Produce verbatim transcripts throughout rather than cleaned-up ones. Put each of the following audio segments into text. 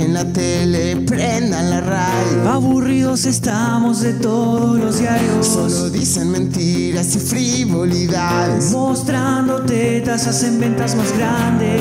apaguen la tele, prendan la radio. Aburridos estamos de todos los diarios. Solo dicen mentiras y frivolidades. Mostrando tetas hacen ventas más grandes.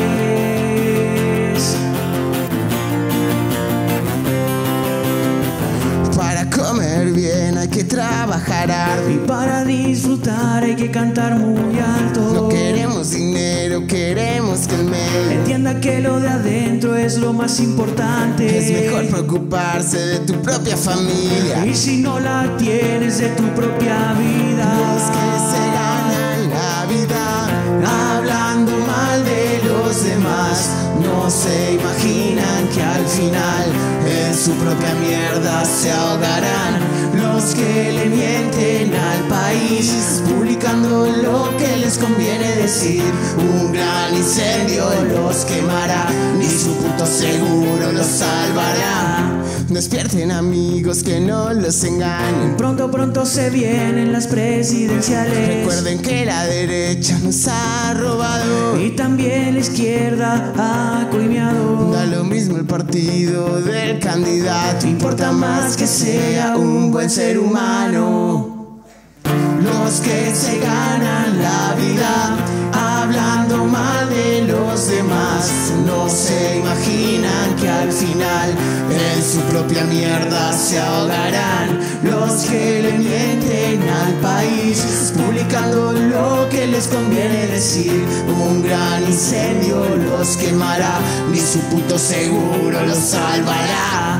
Para comer bien hay que trabajar arduo. Y para disfrutar hay que cantar muy alto. No queremos dinero, queremos que el medio entienda que lo de adentro es lo más importante. es mejor preocuparse de tu propia familia. Y si no la tienes, de tu propia vida. Los que se ganan la vida hablando mal de los demás no se imaginan que al final en su propia mierda se ahogarán. Los que le mienten al país publicando lo que les conviene decir, un gran incendio los quemará, ni su puto seguro los salvará. Despierten amigos, que no los engañen. Pronto, pronto se vienen las presidenciales. Recuerden que la derecha nos ha robado y también la izquierda ha coimeado. Da lo mismo el partido del candidato, importa más que sea un buen ser humano. Los que se ganan la vida hablando mal de los demás no se imaginan que al final en su propia mierda se ahogarán. Los que le mienten al país publicando lo que les conviene decir, un gran incendio los quemará, ni su puto seguro los salvará.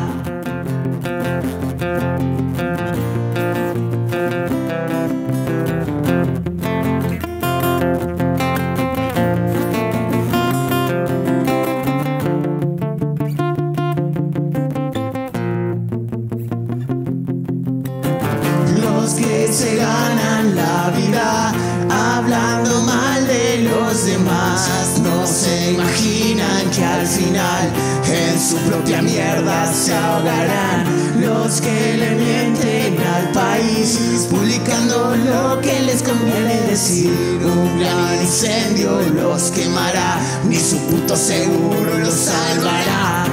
Los que se ganan la vida hablando mal de los demás no se imaginan que al final en su propia mierda se ahogarán. Los que le mienten al país publicando lo que les conviene decir, un gran incendio los quemará, ni su puto seguro los salvará.